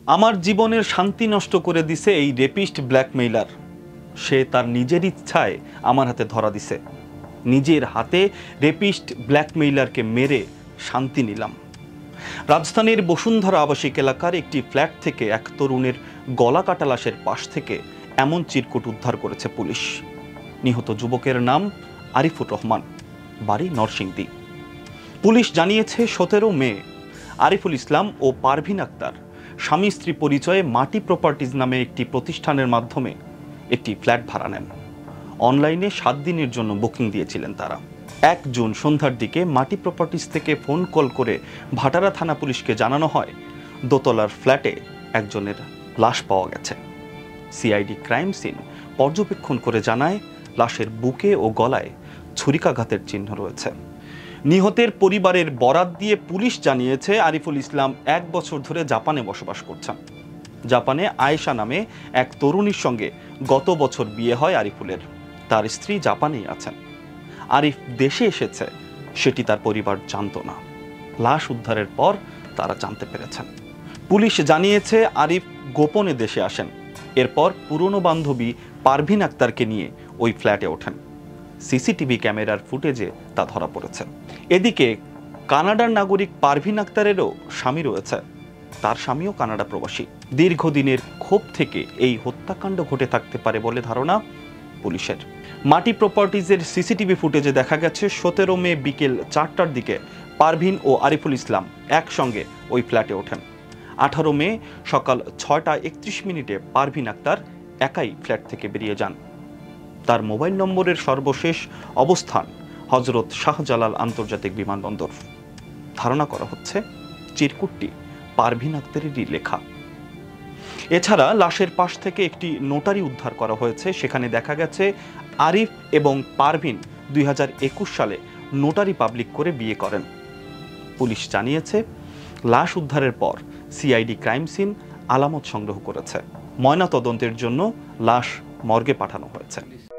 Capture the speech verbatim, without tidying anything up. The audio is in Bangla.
আমার জীবনের শান্তি নষ্ট করে দিছে এই রেপিস্ট ব্ল্যাকমেইলার। সে তার নিজের ইচ্ছায় আমার হাতে ধরা দিছে। নিজের হাতে রেপিস্ট ব্ল্যাকমেইলারকে মেরে শান্তি নিলাম। রাজধানীর বসুন্ধরা আবাসিক এলাকার একটি ফ্ল্যাট থেকে এক তরুণের গলা কাটা লাশের পাশ থেকে এমন চিরকুট উদ্ধার করেছে পুলিশ। নিহত যুবকের নাম আরিফুর রহমান, বাড়ি নরসিংদী। পুলিশ জানিয়েছে সতেরো মে আরিফুল ইসলাম ও পারভিন আক্তার স্বামী স্ত্রী পরিচয়ে মাটি প্রপার্টিজ নামে একটি প্রতিষ্ঠানের মাধ্যমে একটি ফ্ল্যাট ভাড়া নেন। অনলাইনে সাত দিনের জন্য বুকিং দিয়েছিলেন তারা। এক জুন সন্ধ্যার দিকে মাটি প্রপার্টিজ থেকে ফোন কল করে ভাটারা থানা পুলিশকে জানানো হয় দোতলার ফ্ল্যাটে একজনের লাশ পাওয়া গেছে। সিআইডি ক্রাইম সিন পর্যবেক্ষণ করে জানায় লাশের বুকে ও গলায় ছুরিকাঘাতের চিহ্ন রয়েছে। নিহতের পরিবারের বরাত দিয়ে পুলিশ জানিয়েছে আরিফুল ইসলাম এক বছর ধরে জাপানে বসবাস করছেন। জাপানে আয়েশা নামে এক তরুণীর সঙ্গে গত বছর বিয়ে হয় আরিফুলের। তার স্ত্রী জাপানেই আছেন। আরিফ দেশে এসেছে সেটি তার পরিবার জানত না। লাশ উদ্ধারের পর তারা জানতে পেরেছেন। পুলিশ জানিয়েছে আরিফ গোপনে দেশে আসেন। এরপর পুরনো বান্ধবী পারভিন আক্তারকে নিয়ে ওই ফ্ল্যাটে ওঠেন। সিসিটিভি ক্যামেরার ফুটেজে তা ধরা পড়েছে। এদিকে কানাডার নাগরিক পারভিন আক্তারেরও স্বামী রয়েছে। তার স্বামীও কানাডা প্রবাসী। দীর্ঘদিনের ক্ষোভ থেকে এই হত্যাকাণ্ড ঘটে থাকতে পারে বলে ধারণা পুলিশের। মাটি প্রপার্টিজের সিসিটিভি ফুটেজে দেখা গেছে সতেরো মে বিকেল চারটার দিকে পারভিন ও আরিফুল ইসলাম একসঙ্গে ওই ফ্ল্যাটে ওঠেন। আঠারো মে সকাল ছয়টা একত্রিশ মিনিটে পারভিন আক্তার একাই ফ্ল্যাট থেকে বেরিয়ে যান। তার মোবাইল নম্বরের সর্বশেষ অবস্থান হজরত শাহজালাল আন্তর্জাতিক বিমানবন্দর। ধারণা করা হচ্ছে চিরকুটটি পারভিন আক্তারেরই লেখা। এছাড়া লাশের পাশ থেকে একটি নোটারি উদ্ধার করা হয়েছে। সেখানে দেখা গেছে আরিফ এবং পারভিন দুই হাজার একুশ সালে নোটারি পাবলিক করে বিয়ে করেন। পুলিশ জানিয়েছে লাশ উদ্ধারের পর সিআইডি ক্রাইম সিন আলামত সংগ্রহ করেছে। ময়নাতদন্তের জন্য লাশ মর্গে পাঠানো হয়েছে।